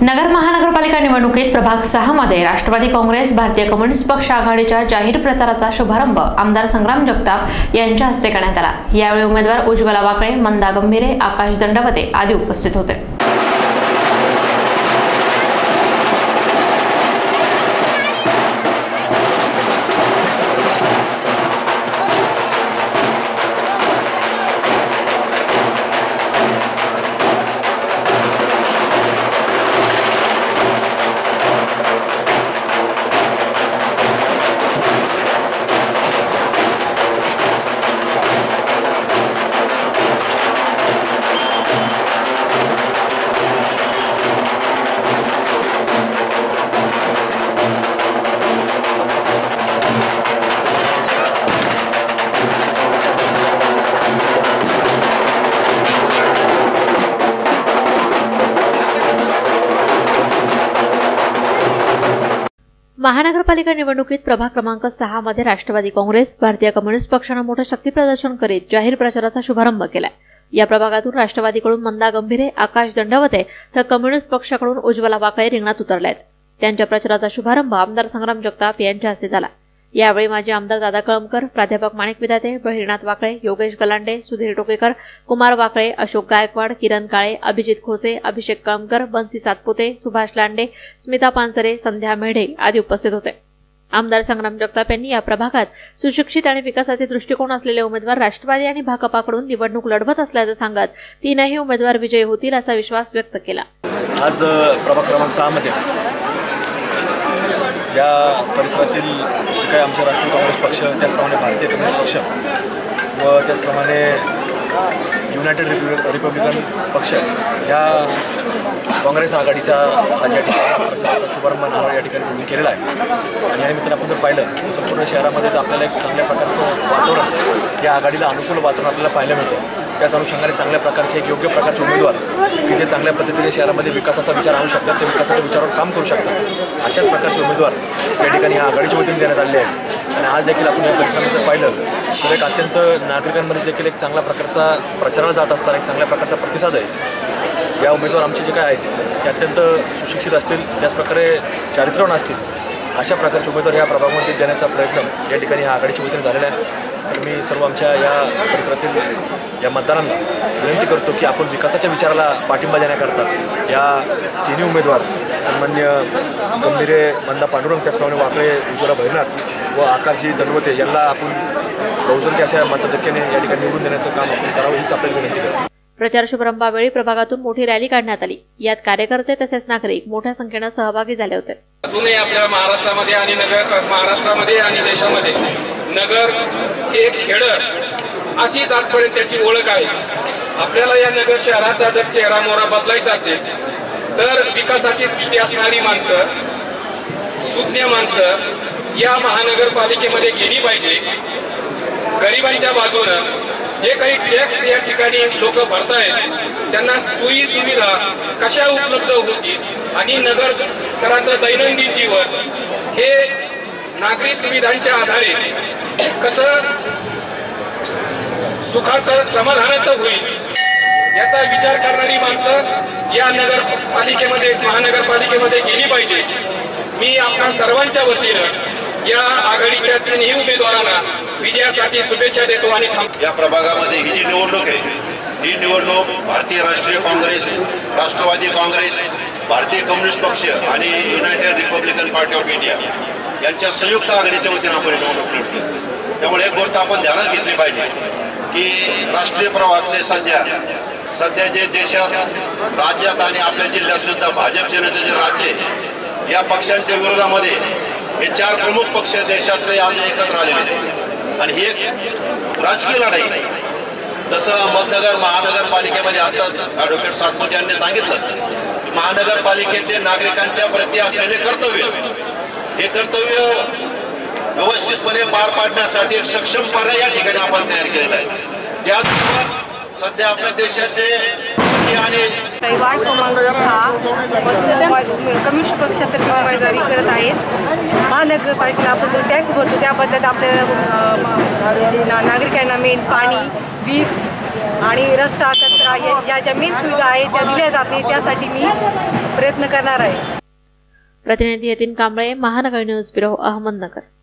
नगर महानगरपालिका निवडणुकीत प्रभाग 6 मध्ये राष्ट्रवादी काँग्रेस भारतीय कम्युनिस्ट पक्ष आघाडीच्या जाहीर प्रचाराचा शुभारंभ आमदार संग्राम जगताप यांच्या हस्ते करण्यात आला। यावेळी उमेदवार उज्ज्वला वाकळे, मंदा गंभीरे, आकाश दंडवते आदी उपस्थित होते। महानगरपालिका निवडणुकीत प्रभाग क्रमांक 6 मध्ये राष्ट्रवादी काँग्रेस भारतीय कम्युनिस्ट पक्षाने मोठे शक्ती प्रदर्शन करीत जाहीर प्रचाराचा शुभारंभ केलाय। या प्रभागातून राष्ट्रवादीकडून मंदा गंभीरे, आकाश दंडवते तर कम्युनिस्ट पक्षाकडून उज्ज्वला वाकळे रिंगणात उतरले आहेत। त्यांच्या प्रचाराचा शुभारंभ आमदार संग्राम जगताप यांच्या हस्ते झाला। यावेळी माजी आमदार दादा कळमकर, प्राध्यापक माणिक विधाते, बहिरनाथ वाकळे, योगेश गलांडे, सुधीर टोकेकर, कुमार वाकळे, अशोक गायकवाड, किरण काळे, अभिजित खोसे, अभिषेक कळमकर, बंसी सातपुते, सुभाष लांडे, स्मिता पानसरे, संध्या मेढे आदी उपस्थित होते। आमदार संग्राम जगताप यांनी या प्रभागात सुशिक्षित आणि विकासाचे दृष्टिकोन असलेले उमेदवार राष्ट्रवादी आणि भाकपाकडून निवडणूक लढवत असल्याचं सांगत तीनही उमेदवार विजयी होतील असा विश्वास व्यक्त केला। आज प्रभाग क्रमांक 6 मध्ये या परिसरातील जे काही आमचे राष्ट्रीय काँग्रेस पक्ष, त्याचप्रमाणे भारतीय कम्युनिस्ट पक्ष व त्याचप्रमाणे युनायटेड रिपब्लिकन पक्ष या काँग्रेस आघाडीच्या आज या ठिकाणी प्रचाराचा शुभारंभ या ठिकाणी केलेला आहे। आणि या निमित्तानं आपण जर पाहिलं तर संपूर्ण शहरामध्येच आपल्याला एक चांगल्या प्रकारचं वातावरण, या आघाडीला अनुकूल वातावरण आपल्याला पाहायला मिळतं। त्याच अनुषंगाने चांगल्या प्रकारचे एक योग्य प्रकारचे उमेदवार की जे चांगल्या पद्धतीने शहरामध्ये विकासाचा विचार आणू शकतात, ते विकासाच्या विचारावर काम करू शकतात, अशाच प्रकारचे उमेदवार या ठिकाणी ह्या आघाडीच्या वतीने देण्यात आलेले आहेत। आणि आज देखील आपण या परिसरामध्ये पाहिलं तर एक अत्यंत नागरिकांमध्ये देखील एक चांगल्या प्रकारचा प्रचाराला जात असताना एक चांगल्या प्रकारचा प्रतिसाद आहे। या उमेदवार आमचे जे काय आहेत ते अत्यंत सुशिक्षित असतील, त्याचप्रकारे चारित्र्यवान असतील, अशा प्रकारचे उमेदवार या प्रभागामध्ये देण्याचा प्रयत्न या ठिकाणी ह्या आघाडीच्या वतीने झालेला आहे। तर मी सर्व आमच्या या परिसरातील या मतदारांना विनंती करतो की आपण विकासाच्या विचाराला पाठिंबा देण्याकरता या तिन्ही उमेदवार सन्मान्य गंभीरे, मंदा पांडुरंग, त्याचप्रमाणे वाकळे, उज्ज्वला बहिरनाथ व आकाशजी दंडवते यांना आपण बहुसंख्य अशा मताधिक्याने या ठिकाणी निवडून देण्याचं काम आपण करावं हीच आपल्याला विनंती करतो। प्रचार शुभारंभावेळी प्रभागातून मोठी रॅली काढण्यात आली। यात कार्यकर्ते तसेच नागरिक मोठ्या संख्येने सहभागी झाले होते। अजूनही आपल्या महाराष्ट्रामध्ये आणि महाराष्ट्रामध्ये आणि देशामध्ये नगर हे खेडं अशीच आजपर्यंत त्याची ओळख आहे। आपल्याला या नगर शहराचा जर चेहरा मोहरा बदलायचा असेल तर विकासाची दृष्टी असणारी माणसं, सुज्ञ माणसं या महानगरपालिकेमध्ये गेली पाहिजे। गरिबांच्या बाजूनं जे काही टॅक्स या ठिकाणी लोक भरतायत त्यांना सोयी सुविधा कशा उपलब्ध होतील आणि नगरकरांचं दैनंदिन जीवन हे नागरी सुविधांच्या आधारे कसं सुखाचं समाधानाचं होईल याचा विचार करणारी माणसं या नगरपालिकेमध्ये, महानगरपालिकेमध्ये गेली पाहिजे। मी आपल्या सर्वांच्या वतीनं या आघाडीच्या तिन्ही उमेदवारांना विजयासाठी शुभेच्छा देतो आणि या प्रभागामध्ये ही जी निवडणूक आहे, ही निवडणूक भारतीय राष्ट्रीय काँग्रेस, राष्ट्रवादी काँग्रेस, भारतीय कम्युनिस्ट पक्ष आणि united republican party of India यांच्या संयुक्त आघाडीच्या वतीने आपण निवडणूक लढतो। त्यामुळे एक गोष्ट आपण ध्यानात घेतली पाहिजे की राष्ट्रीय प्रवाहातले सध्या जे देशात, राज्यात आणि आपल्या जिल्ह्यात सुद्धा भाजप सेनेचं जे राज्य आहे, या पक्षांच्या विरोधामध्ये हे 4 प्रमुख पक्ष देशातले आज एकत्र आलेले आहेत आणि ही एक राजकीय लढाई नाही। जसं अहमदनगर महानगरपालिकेमध्ये आताच ॲडव्होकेट सातपुते यांनी सांगितलं, महानगरपालिकेचे नागरिकांच्या प्रती असलेले कर्तव्य, हे कर्तव्य व्यवस्थितपणे पार पाडण्यासाठी एक सक्षम पर्याय या ठिकाणी आपण तयार केलेला आहे। त्याचबरोबर सध्या आपल्या देशाचे आणि वार्ड क्रमांक 6 कम्युनिस्ट पक्षातर्फे उमेदवारी करत आहेत। महानगरपालिकेला आपण जो टॅक्स भरतो त्याबद्दल आपल्या नागरिकांना मेन पाणी, वीज आणि रस्ता कचरा ज्या ज्या मेन सुविधा आहेत त्या दिल्या जात नाही त्यासाठी मी प्रयत्न करणार आहे. प्रतिनिधी यतीन कांबळे, महानगर न्यूज ब्युरो, अहमदनगर.